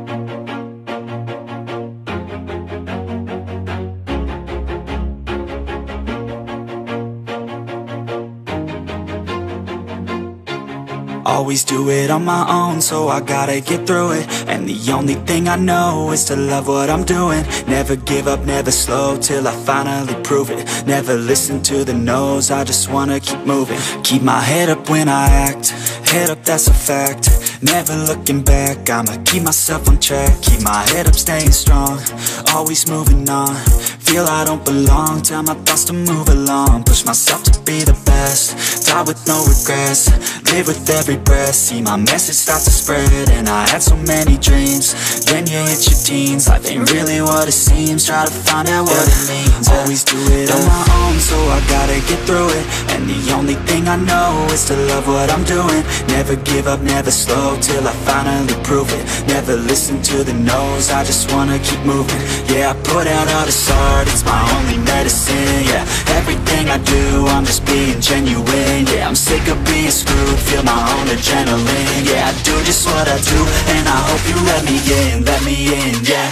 Always do it on my own, so I gotta get through it. And the only thing I know is to love what I'm doing. Never give up, never slow, till I finally prove it. Never listen to the no's, I just wanna keep moving. Keep my head up when I act, head up, that's a fact. Never looking back, I'ma keep myself on track. Keep my head up, staying strong, always moving on. Feel I don't belong, tell my thoughts to move along. Push myself to be the best, die with no regrets. Live with every breath, see my message start to spread. And I had so many dreams, then you hit your teens. Life ain't really what it seems, try to find out what it means. Always do it on my own, so I gotta get through it. And the only thing I know is to love what I'm doing. Never give up, never slow, till I finally prove it. Never listen to the no's, I just wanna keep moving. Yeah, I put out all this art, it's my only medicine. Yeah, everything I do, I'm just being genuine. Yeah, I'm sick of being screwed, feel my own adrenaline. Yeah, I do just what I do, and I hope you let me in, yeah.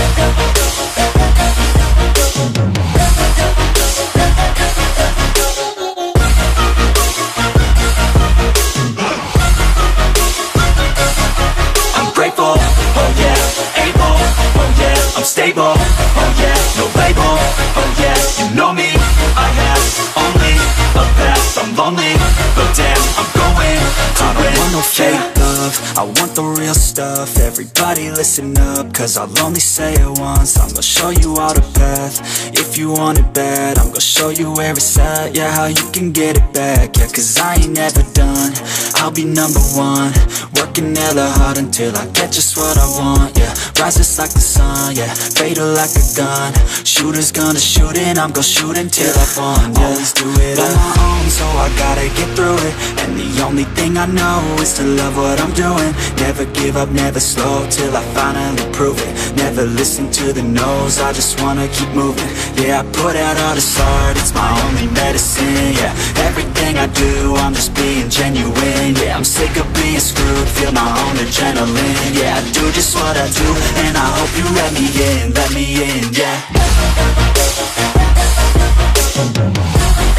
I'm grateful, oh yeah, able, oh yeah, I'm stable, oh yeah, no label, oh yeah, you know me, I have only a past, I'm lonely, but damn, I'm going to win. I don't want no fake love, I want the real stuff. Everybody listen up, cause I'll only say it once. I'm gonna show you all the path, if you want it bad. I'm gonna show you where it's at, yeah, how you can get it back. Yeah, cause I ain't never done, I'll be number one. Working hella hard until I get just what I want, yeah. Rise just like the sun, yeah, fatal like a gun. Shooter's gonna shoot and I'm gonna shoot until I've won, yeah. Always do it on my own, so I gotta get through it. And the only thing I know is to love what I'm doing. Never give up, never slow, till I finally prove it. Never listen to the no's, I just wanna keep moving. Yeah, I put out all this art, it's my only medicine. Yeah, everything I do, I'm just being genuine. Yeah, I'm sick of being screwed, feel my own adrenaline. Yeah, I do just what I do, and I hope you let me in, yeah.